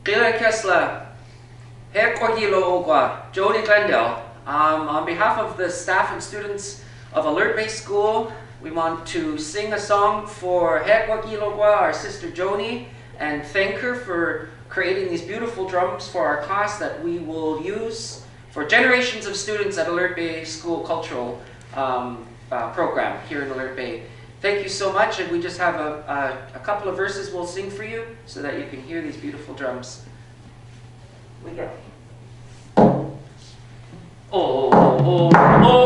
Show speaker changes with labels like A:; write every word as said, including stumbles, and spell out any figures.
A: Gilakas'la, Joani Glendale. Um, on behalf of the staff and students of Alert-Based School, we want to sing a song for our sister Joani, and thank her for creating these beautiful drums for our class that we will use for generations of students at Alert Bay School Cultural um, uh, Program here in Alert Bay. Thank you so much, and we just have a, a, a couple of verses we'll sing for you so that you can hear these beautiful drums. We go. Oh, oh, oh, oh.